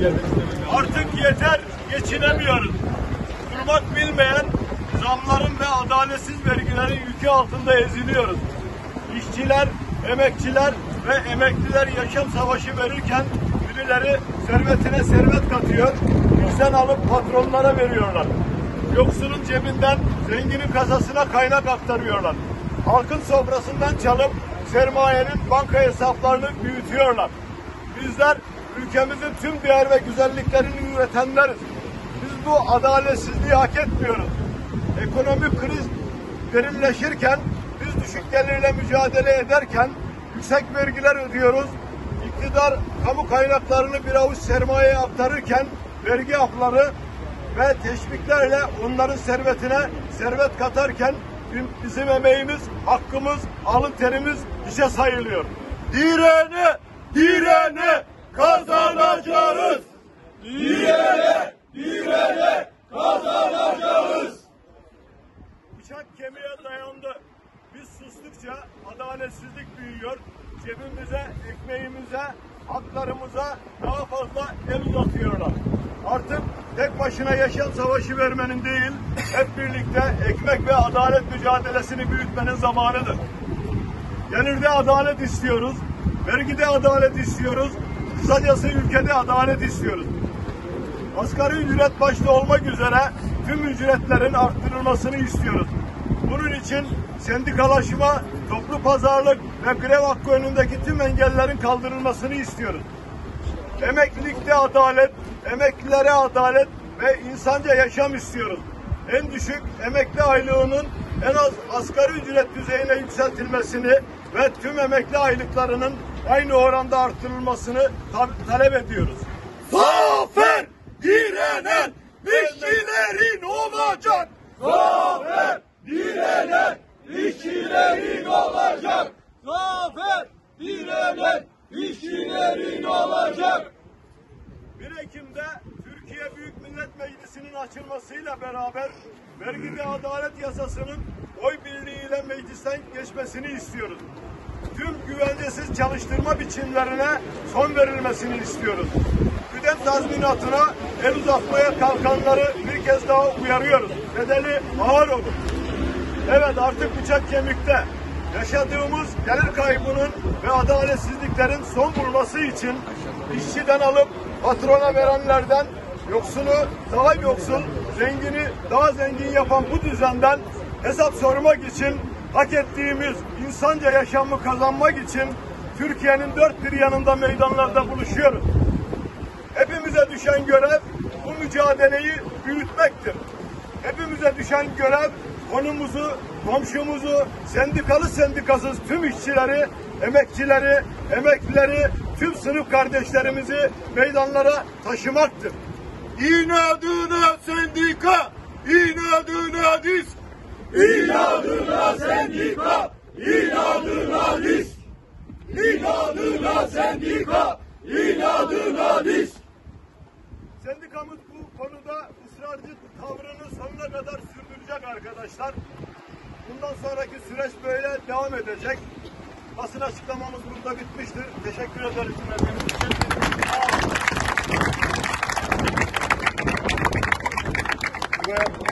Artık yeter, geçinemiyoruz. Durmak bilmeyen zamların ve adaletsiz vergilerin yükü altında eziliyoruz. İşçiler, emekçiler ve emekliler yaşam savaşı verirken birileri servetine servet katıyor, bizden alıp patronlara veriyorlar. Yoksulun cebinden zenginin kasasına kaynak aktarıyorlar. Halkın sofrasından çalıp sermayenin banka hesaplarını büyütüyorlar. Bizler ülkemizin tüm değer ve güzelliklerini üretenleriz. Biz bu adaletsizliği hak etmiyoruz. Ekonomik kriz derinleşirken, biz düşük gelirle mücadele ederken yüksek vergiler ödüyoruz. İktidar kamu kaynaklarını bir avuç sermayeye aktarırken vergi afları ve teşviklerle onların servetine servet katarken bizim emeğimiz, hakkımız, alın terimiz hiçe sayılıyor. Direne, direne kazanacağız. Direne, direne kazanacağız. Bıçak kemiğe dayandı. Biz sustukça adaletsizlik büyüyor. Cebimize, ekmeğimize, haklarımıza daha fazla el uzatıyorlar. Artık tek başına yaşam savaşı vermenin değil, hep birlikte ekmek ve adalet mücadelesini büyütmenin zamanıdır. Gelirde adalet istiyoruz, vergide adalet istiyoruz, kısacası ülkede adalet istiyoruz. Asgari ücret başta olmak üzere tüm ücretlerin arttırılmasını istiyoruz. Bunun için sendikalaşma, toplu pazarlık ve grev hakkı önündeki tüm engellerin kaldırılmasını istiyoruz. Emeklilikte adalet, emeklilere adalet ve insanca yaşam istiyoruz. En düşük emekli aylığının en az asgari ücret düzeyine yükseltilmesini ve tüm emekli aylıklarının aynı oranda arttırılmasını talep ediyoruz. Zafer direnen işçilerin olacak. Zafer direnen işçilerin olacak. Zafer direnen işçilerin olacak. 1 Ekim'de Türkiye Büyük Millet Meclisi'nin açılmasıyla beraber vergide adalet yasasının oy birliğiyle meclisten geçmesini istiyoruz. Tüm güvencesiz çalıştırma biçimlerine son verilmesini istiyoruz. Kıdem tazminatına el uzatmaya kalkanları bir kez daha uyarıyoruz. Bedeli ağır olur. Evet, artık bıçak kemikte. Yaşadığımız gelir kaybının ve adaletsizliklerin son bulması için işçiden alıp patrona verenlerden yoksulu daha yoksul, zengini daha zengin yapan bu düzenden hesap sormak için, hak ettiğimiz insanca yaşamı kazanmak için Türkiye'nin dört bir yanında meydanlarda buluşuyoruz. Hepimize düşen görev bu mücadeleyi büyütmektir. Hepimize düşen görev konumuzu, komşumuzu, sendikalı sendikasız tüm işçileri, emekçileri, emeklileri, tüm sınıf kardeşlerimizi meydanlara taşımaktır. İnadına sendika, inadına disk. İnadına sendika, inadına disk. İnadına sendika, inadına disk. Sendikamız bu konuda ısrarcı tavrını sonuna kadar sürdürecek arkadaşlar. Bundan sonraki süreç böyle devam edecek. Basın açıklamamız burada bitmiştir. Teşekkür ederiz. Sağ olun.